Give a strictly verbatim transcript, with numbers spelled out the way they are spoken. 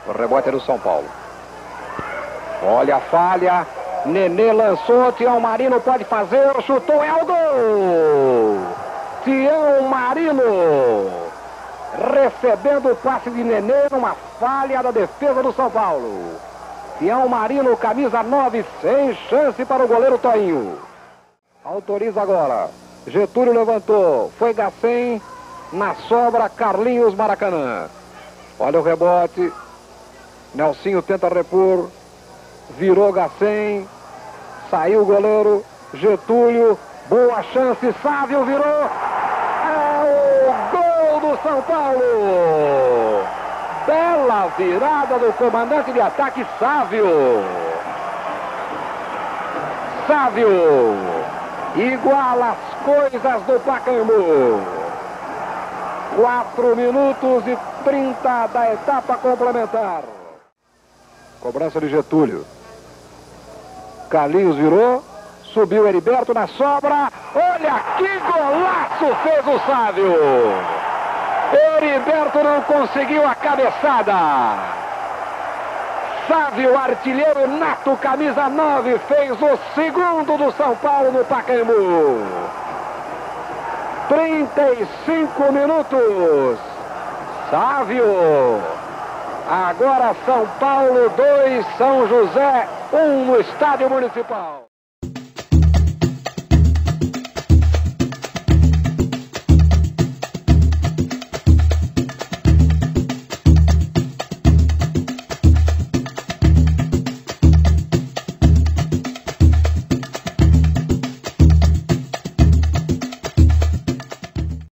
O rebote é do São Paulo. Olha a falha. Nenê lançou. Tião Marino pode fazer. Chutou. É o gol. Tião Marino. Recebendo o passe de Nenê numa falha da defesa do São Paulo. Tião Marino, camisa nove, sem chance para o goleiro Toinho. Autoriza agora. Getúlio levantou. Foi Gacém. Na sobra, Carlinhos Maracanã. Olha o rebote. Nelsinho tenta repor. Virou Gacém. Saiu o goleiro. Getúlio. Boa chance. Sávio virou. É o gol do São Paulo. Bela virada do comandante de ataque, Sávio. Sávio iguala as coisas do Pacaembu. quatro minutos e trinta da etapa complementar. Cobrança de Getúlio. Carlinhos virou. Subiu Heriberto na sobra. Olha que golaço fez o Sávio. Heriberto não conseguiu a cabeçada. Sávio, artilheiro nato, camisa nove, fez o segundo do São Paulo no Pacaembu. trinta e cinco minutos. Sávio. Agora São Paulo dois, São José um no Estádio Municipal.